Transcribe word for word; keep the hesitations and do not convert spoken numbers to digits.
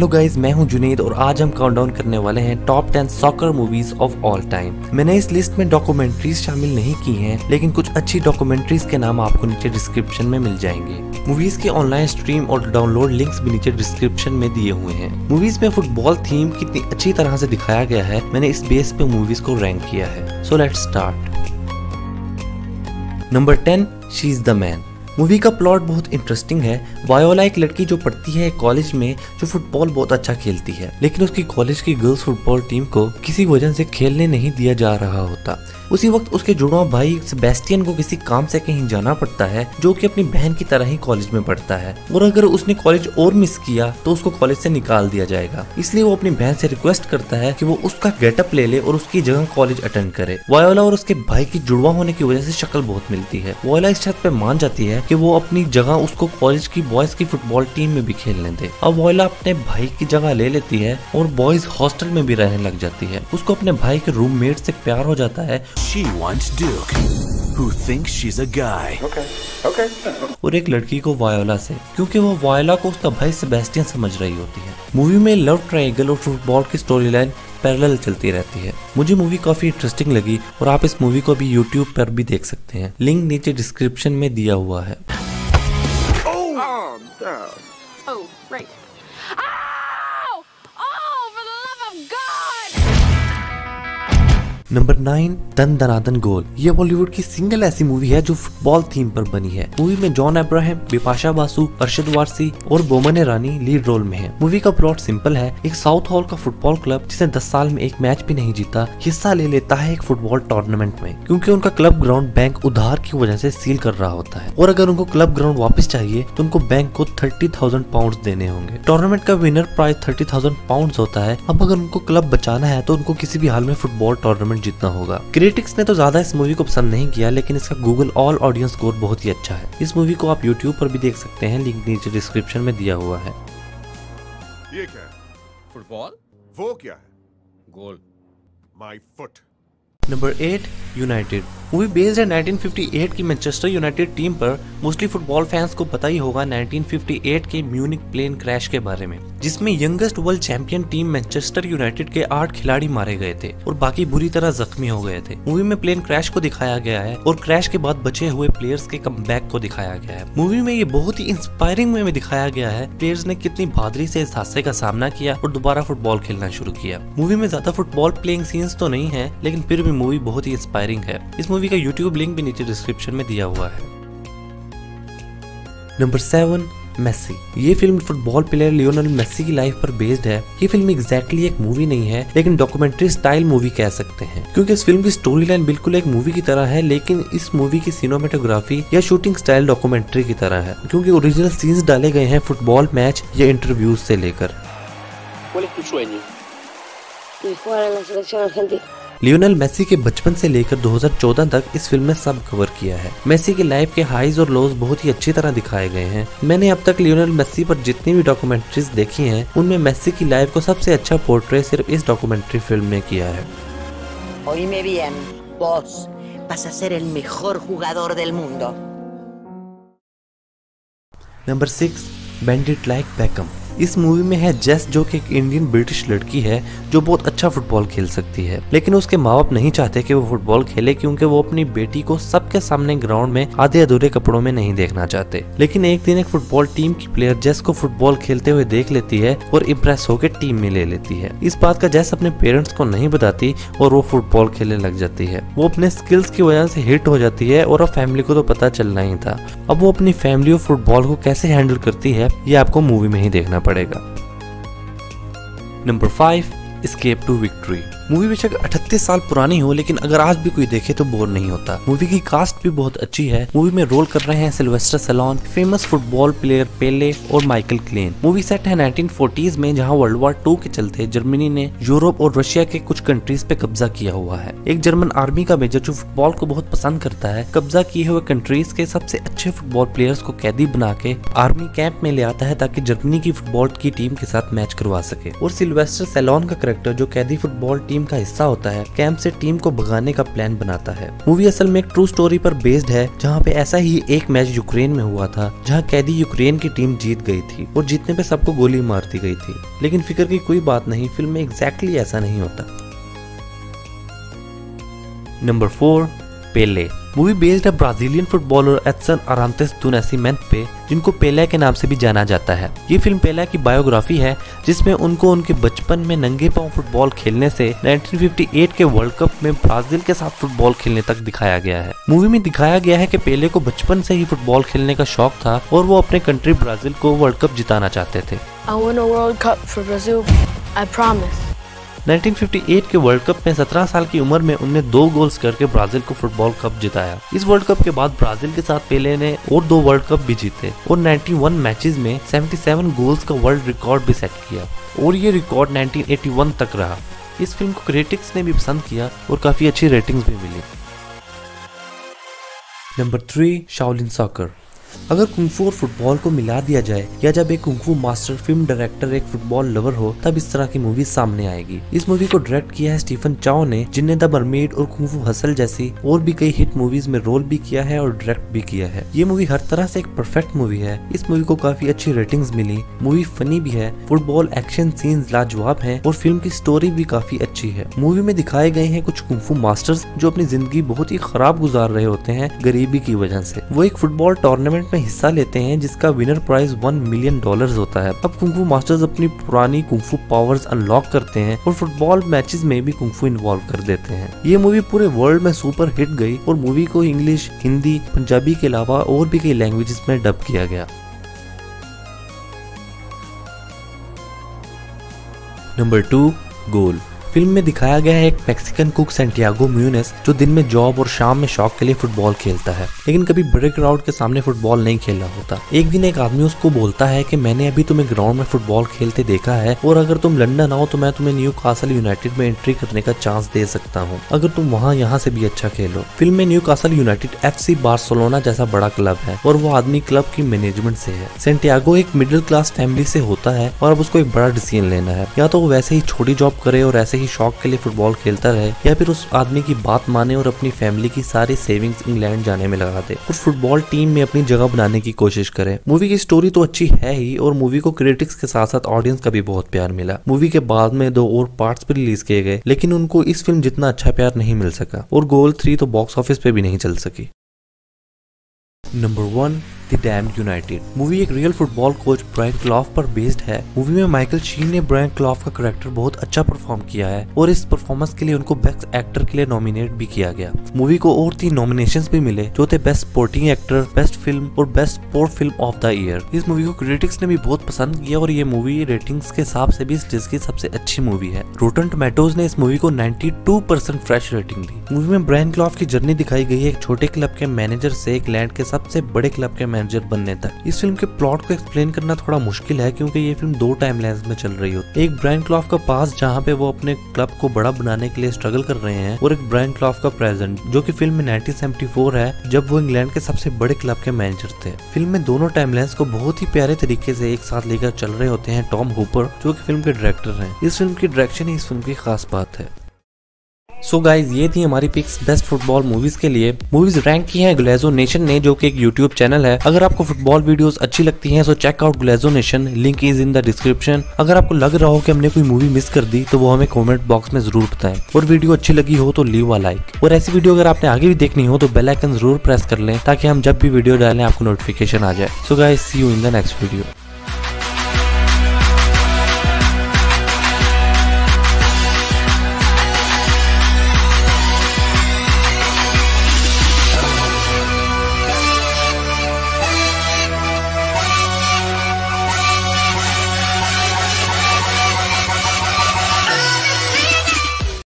Hello guys, मैं हूं जुनेद और आज हम काउंटडाउन करने वाले हैं top ten soccer movies of all time. मैंने इस लिस्ट में डॉक्यूमेंट्रीज शामिल नहीं की हैं, लेकिन कुछ अच्छी डॉक्यूमेंट्रीज के नाम आपको नीचे डिस्क्रिप्शन में मिल जाएंगे। मूवीज के ऑनलाइन स्ट्रीम और डाउनलोड लिंक्स भी नीचे डिस्क्रिप्शन में दिए हुए हैं। मूवीज में फुटबॉल थीम कितनी अच्छी तरह से दिखाया गया है, मैंने इस बेस पे मूवीज को रैंक किया है। So let's start. Number ten, she is the man. Movie का प्लॉट बहुत इंटरेस्टिंग है। वायोला एक लड़की जो पढ़ती है कॉलेज में, जो फुटबॉल बहुत अच्छा खेलती है, लेकिन उसकी कॉलेज की गर्ल्स फुटबॉल टीम को किसी वजह से खेलने नहीं दिया जा रहा होता। उसी वक्त उसके जुड़वा भाई सेबेस्टियन को किसी काम से कहीं जाना पड़ता है, जो कि अपनी बहन की तरह ही कॉलेज में पढ़ता है, और अगर उसने कॉलेज और मिस किया तो उसको कॉलेज से निकाल दिया जाएगा। इसलिए वो अपनी बहन से रिक्वेस्ट करता है कि वो उसका गेटअप ले ले और उसकी जगह कॉलेज अटेंड करे। वायोला और उसके भाई की जुड़वा होने की वजह से शक्ल बहुत मिलती है। वायोला इस शर्त पे मान जाती है कि वो अपनी जगह उसको कॉलेज की बॉयज की फुटबॉल टीम में भी खेलने दे। अब वायोला अपने भाई की जगह ले लेती है और बॉयज हॉस्टल में भी रहने लग जाती है। उसको अपने भाई के रूममेट से प्यार हो जाता है। She wants Duke, who thinks she's a guy. Okay. Okay. और एक लड़की को वायोला से, क्योंकि वो वायोला को उसका भाई सेबेस्टियन समझ रही होती है। मूवी में लव ट्रायंगल और फुटबॉल की स्टोरी लाइन पैरेलल चलती रहती है। मुझे मूवी काफी इंटरेस्टिंग लगी और आप इस मूवी को भी यूट्यूब पर भी देख सकते हैं। लिंक नीचे डिस्क्रिप्शन में दिया हुआ है। Oh, right. Ow! Oh, for the love of God! Number nine, Dhan Dhanadhan goal. ये बॉलीवुड की सिंगल ऐसी मूवी है जो फुटबॉल थीम पर बनी है। मूवी में जॉन अब्राहम, बिपाशा बासु, अरशद वारसी और बोमन ईरानी लीड रोल में है। मूवी का प्लॉट सिंपल है। एक साउथ हॉल का फुटबॉल क्लब जिसने दस साल में एक मैच भी नहीं जीता, हिस्सा ले लेता है एक फुटबॉल टूर्नामेंट में, क्योंकि उनका क्लब ग्राउंड बैंक उधार की वजह से सील कर रहा होता है, और अगर उनको क्लब ग्राउंड वापस चाहिए तो उनको बैंक को थर्टी थाउजेंड पाउंड देने होंगे। टूर्नामेंट का winner prize thirty thousand pound होता है। अब अगर उनको क्लब बचाना है तो उनको किसी भी हाल में फुटबॉल टूर्नामेंट जीतना होगा। क्रिटिक्स ने तो ज्यादा इस मूवी को पसंद नहीं किया, लेकिन इसका गूगल ऑल ऑडियंस स्कोर बहुत ही अच्छा है। इस मूवी को आप यूट्यूब पर भी देख सकते हैं, लिंक नीचे डिस्क्रिप्शन में दिया हुआ है। ये क्या है? फुटबॉल वो क्या है? Goal. My foot. Number eight, United. Movie based है नाइनटीन फिफ्टी एट की मैनचेस्टर यूनाइटेड टीम पर। मोस्टली फुटबॉल फैंस को पता ही होगा नाइनटीन फिफ्टी एट के म्यूनिक प्लेन क्रैश के बारे में, जिसमें youngest world champion team Manchester United के आठ खिलाड़ी मारे गए थे और बाकी बुरी तरह जख्मी हो गए थे। मूवी में प्लेन क्रैश को दिखाया गया है और क्रैश के बाद बचे हुए प्लेयर्स के कमबैक को दिखाया गया है। मूवी में ये बहुत ही इंस्पायरिंग वे में दिखाया गया है। प्लेयर्स ने कितनी बहादुरी से इस हादसे का सामना किया और दोबारा फुटबॉल खेलना शुरू किया। मूवी में ज्यादा फुटबॉल प्लेइंग सीन्स तो नहीं है, लेकिन फिर भी मूवी बहुत ही इंस्पायरिंग है। इस मूवी का यूट्यूब लिंक भी नीचे डिस्क्रिप्शन में दिया हुआ है। Number seven, Messi. ये फिल्म फुटबॉल प्लेयर लियोनेल मेसी की लाइफ पर बेस्ड है। ये फिल्म एग्जैक्टली एक मूवी नहीं है, लेकिन डॉक्यूमेंट्री स्टाइल मूवी कह सकते हैं, क्योंकि इस फिल्म की स्टोरी लाइन बिल्कुल एक मूवी की तरह है, लेकिन इस मूवी की सिनेमेटोग्राफी या शूटिंग स्टाइल डॉक्यूमेंट्री की तरह है, क्योंकि ओरिजिनल सीन्स डाले गए हैं फुटबॉल मैच या इंटरव्यूज से लेकर। लियोनेल मेसी के बचपन से लेकर दो हज़ार चौदह तक इस फिल्म में सब कवर किया है। मेसी की लाइफ के हाईज और लोज बहुत ही अच्छी तरह दिखाए गए हैं। मैंने अब तक लियोनेल मेसी पर जितनी भी डॉक्यूमेंट्रीज देखी हैं, उनमें मेसी की लाइफ को सबसे अच्छा पोर्ट्रे सिर्फ इस डॉक्यूमेंट्री फिल्म ने किया है। Oíme bien, vos vas a ser el mejor jugador del mundo. Number six, bend it like Beckham. इस मूवी में है जेस, जो कि एक इंडियन ब्रिटिश लड़की है जो बहुत अच्छा फुटबॉल खेल सकती है, लेकिन उसके माँ बाप नहीं चाहते कि वो फुटबॉल खेले, क्योंकि वो अपनी बेटी को सबके सामने ग्राउंड में आधे अधूरे कपड़ों में नहीं देखना चाहते। लेकिन एक दिन एक फुटबॉल टीम की प्लेयर जेस को फुटबॉल खेलते हुए देख लेती है और इम्प्रेस होकर टीम में ले लेती है। इस बात का जेस अपने पेरेंट्स को नहीं बताती और वो फुटबॉल खेलने लग जाती है। वो अपने स्किल्स की वजह से हिट हो जाती है और अब फैमिली को तो पता चलना ही था। अब वो अपनी फैमिली और फुटबॉल को कैसे हैंडल करती है, ये आपको मूवी में ही देखना पड़ेगा। Number five, escape to victory. Movie बेशक अठतीस साल पुरानी हो, लेकिन अगर आज भी कोई देखे तो बोर नहीं होता। मूवी की कास्ट भी बहुत अच्छी है। मूवी में रोल कर रहे हैं Sylvester Stallone, famous football player Pele और माइकल क्लेन। मूवी सेट है नाइनटीन फोर्टीज़ में, जहां वर्ल्ड वॉर टू के चलते जर्मनी ने यूरोप और रशिया के कुछ कंट्रीज पे कब्जा किया हुआ है। एक जर्मन आर्मी का मेजर जो फुटबॉल को बहुत पसंद करता है, कब्जा किए हुए कंट्रीज के सबसे अच्छे फुटबॉल प्लेयर्स को कैदी बना के आर्मी कैंप में ले आता है, ताकि जर्मनी की फुटबॉल की टीम के साथ मैच करवा सके। और सिल्वेस्टर स्टैलोन का कैरेक्टर, जो कैदी फुटबॉल टीम का हिस्सा होता है, कैंप से टीम को भगाने का प्लान बनाता है। मूवी असल में एक ट्रू स्टोरी पर बेस्ड है, जहाँ पे ऐसा ही एक मैच यूक्रेन में हुआ था, जहाँ कैदी यूक्रेन की टीम जीत गई थी और जीतने पे सबको गोली मार दी गई थी। लेकिन फिक्र की कोई बात नहीं, फिल्म में एग्जैक्टली ऐसा नहीं होता। Number four, Pele. Movie based है Brazilian footballer Edson Arantes do Nascimento पे, जिनको पेले के नाम से भी जाना जाता है। ये फिल्म पेले की बायोग्राफी है, जिसमें उनको उनके बचपन में नंगे पांव फुटबॉल खेलने से उन्नीस सौ अट्ठावन के वर्ल्ड कप में ब्राजील के साथ फुटबॉल खेलने तक दिखाया गया है। मूवी में दिखाया गया है कि पेले को बचपन से ही फुटबॉल खेलने का शौक था और वो अपने कंट्री ब्राजील को वर्ल्ड कप जिताना चाहते थे। I win a World Cup for Brazil. I promise. उन्नीस सौ अट्ठावन के वर्ल्ड कप में सत्रह साल की उम्र में उन्होंने दो गोल्स करके ब्राजील को फुटबॉल कप जिताया। इस वर्ल्ड कप के बाद ब्राजील के साथ पेले ने और दो वर्ल्ड कप भी जीते और इक्यानवे मैचेस में सतहत्तर गोल्स का वर्ल्ड रिकॉर्ड भी सेट किया और ये रिकॉर्ड उन्नीस सौ इक्यासी तक रहा। इस फिल्म को क्रिटिक्स ने भी पसंद किया और काफी अच्छी रेटिंग्स भी मिली। Number three, Shaolin soccer. अगर कुंफू और फुटबॉल को मिला दिया जाए या जब एक कुंफू मास्टर फिल्म डायरेक्टर एक फुटबॉल लवर हो, तब इस तरह की मूवी सामने आएगी। इस मूवी को डायरेक्ट किया है स्टीफन चाओ ने, जिन्हें द मरमेड और कुंफू हसल जैसी और भी कई हिट मूवीज में रोल भी किया है और डायरेक्ट भी किया है। ये मूवी हर तरह से एक परफेक्ट मूवी है। इस मूवी को काफी अच्छी रेटिंग्स मिली। मूवी फनी भी है, फुटबॉल एक्शन सीन्स लाजवाब हैं और फिल्म की स्टोरी भी काफी अच्छी है। मूवी में दिखाए गए हैं कुछ कुंफू मास्टर्स जो अपनी जिंदगी बहुत ही खराब गुजार रहे होते हैं गरीबी की वजह से। वो एक फुटबॉल टूर्नामेंट में हिस्सा लेते हैं जिसका winner prize one million dollars होता है। अब कुंफू मास्टर्स अपनी पुरानी कुंफू पावर्स अनलॉक करते हैं और फुटबॉल मैचेस में भी कुंफू इन्वॉल्व कर देते हैं। ये मूवी पूरे वर्ल्ड में सुपर हिट गई और मूवी को इंग्लिश, हिंदी, पंजाबी के अलावा और भी कई लैंग्वेजेस में डब किया गया। नंबर टू, गोल। फिल्म में दिखाया गया है एक मैक्सिकन कुक सैंटियागो म्यूनेस जो दिन में जॉब और शाम में शौक के लिए फुटबॉल खेलता है, लेकिन कभी बड़े क्राउड के सामने फुटबॉल नहीं खेला होता। एक दिन एक आदमी उसको बोलता है कि मैंने अभी तुम्हें ग्राउंड में फुटबॉल खेलते देखा है और अगर तुम लंदन आओ तो मैं तुम्हें न्यू कासल यूनाइटेड में एंट्री करने का चांस दे सकता हूँ, अगर तुम वहाँ यहाँ से भी अच्छा खेलो। फिल्म में Newcastle United F C Barcelona जैसा बड़ा क्लब है और वो आदमी क्लब की मैनेजमेंट से है। सैंटियागो एक मिडिल क्लास फैमिली से होता है और अब उसको एक बड़ा डिसीजन लेना है, या तो वो वैसे ही छोटी जॉब करे और ऐसे शौक के लिए फुटबॉल खेलता रहे, या फिर उस आदमी की बात माने और अपनी फैमिली की सारी सेविंग्स इंग्लैंड जाने में लगा दे और फुटबॉल टीम में अपनी जगह बनाने की कोशिश करे। मूवी की स्टोरी तो अच्छी है ही और मूवी को क्रिटिक्स के साथ साथ ऑडियंस का भी बहुत प्यार मिला। मूवी के बाद में दो और पार्ट्स भी रिलीज किए गए, लेकिन उनको इस फिल्म जितना अच्छा प्यार नहीं मिल सका और गोल थ्री तो बॉक्स ऑफिस पे भी नहीं चल सकी। Number one, the damned united. Movie एक real football coach Brian Clough पर बेस्ड है। मूवी में माइकल शीन ने ब्रायन क्लॉफ का कैरेक्टर बहुत अच्छा परफॉर्म किया है और इस परफॉर्मेंस के लिए उनको बेस्ट एक्टर के लिए नॉमिनेट भी किया गया। मूवी को और तीन नॉमिनेशंस भी मिले जो थे best supporting actor, best film और best sport film of the year. इस मूवी को क्रिटिक्स ने भी बहुत पसंद किया और ये मूवी रेटिंग्स के हिसाब से भी इस लिस्ट की सबसे अच्छी मूवी है। रोटन टोमेटोज ने इस मूवी को बानवे परसेंट फ्रेश रेटिंग दी। मूवी में ब्रायन क्लॉफ की जर्नी दिखाई गई है एक छोटे क्लब के मैनेजर से एक लैंड के सबसे बड़े क्लब के मैनेजर बनने तक। इस फिल्म के प्लॉट को एक्सप्लेन करना थोड़ा मुश्किल है क्योंकि ये फिल्म दो टाइमलाइंस में चल रही होती है। एक ब्रायन क्लॉफ का पास जहाँ पे वो अपने क्लब को बड़ा बनाने के लिए स्ट्रगल कर रहे हैं और एक ब्रायन क्लॉफ का प्रेजेंट जो कि फिल्म में उन्नीस सौ चौहत्तर है जब वो इंग्लैंड के सबसे बड़े क्लब के मैनेजर थे। फिल्म में दोनों टाइमलाइंस को बहुत ही प्यारे तरीके से एक साथ लेकर चल रहे होते हैं टॉम हूपर जो कि फिल्म के डायरेक्टर हैं। इस फिल्म की डायरेक्शन ही इस फिल्म की खास बात है। सो so गाइज, ये थी हमारी पिक्स बेस्ट फुटबॉल मूवीज के लिए। मूवीज रैंक की हैं ग्लेजो नेशन ने जो कि एक यूट्यूब चैनल है। अगर आपको फुटबॉल वीडियोस अच्छी लगती हैं so check out Glazo Nation, link is in the description. अगर आपको लग रहा हो कि हमने कोई मूवी मिस कर दी तो वो हमें कमेंट बॉक्स में जरूर बताएं और वीडियो अच्छी लगी हो तो लीव अ लाइक। और ऐसी वीडियो अगर आपने आगे भी देखनी हो तो बेल आइकन जरूर प्रेस कर लें ताकि हम जब भी वीडियो डालें आपको नोटिफिकेशन आ जाए। So guys, see you in the next video.